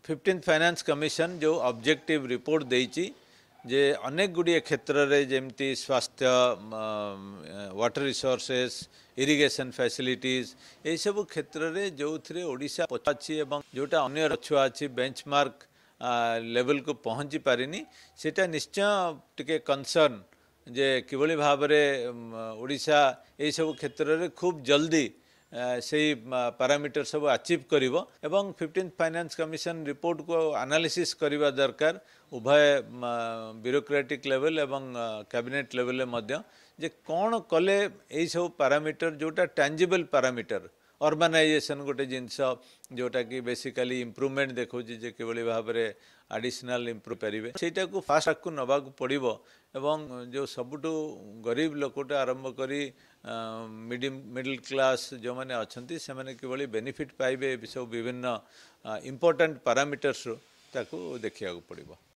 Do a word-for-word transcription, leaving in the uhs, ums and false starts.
Fifteenth finance commission जो objective report देइची जे अनेक गुड़िए क्षेत्र रे जेमती स्वास्थ्य वाटर रिसोर्सेस इरिगेशन फैसिलिटीज ये सब क्षेत्र रे जो थे ओडिशा पछाची एवं जोटा अन्य रछुआ अछि बेंचमार्क लेवल को पहुँची पारिनी सेटा निश्चय टिके कंसर्न जे किभली भाव में ओडिशा ये सब क्षेत्र रे खूब जल्दी से पैरामीटर सब अचीव करिवो एवं फिफ्टीन्थ फाइनेंस कमिशन रिपोर्ट को एनालिसिस करिवा दरकार उभय ब्यूरोक्रेटिक लेवल एवं कैबिनेट लेवल मध्य जे कौन कले यही सब पैरामीटर जोटा टैंजिबल पैरामीटर अर्बानाइजेशन गोटे जिनस जोटा कि बेसिकली इम्प्रूवमेंट देखो जे किभली भाव में एडिशनल इम्प्रूव करेंगे सेटा को फास्ट ट्रैक को नवा पड़ो एवं जो सबुठु गरीब लोकटे आरंभ करी मिडिल मिडिल क्लास जो मैंने अच्छा से मैंने किभली बेनिफिट पाइबे सब विभिन्न इम्पोर्टेंट पैरामीटर्स ताको देखिया पड़ो।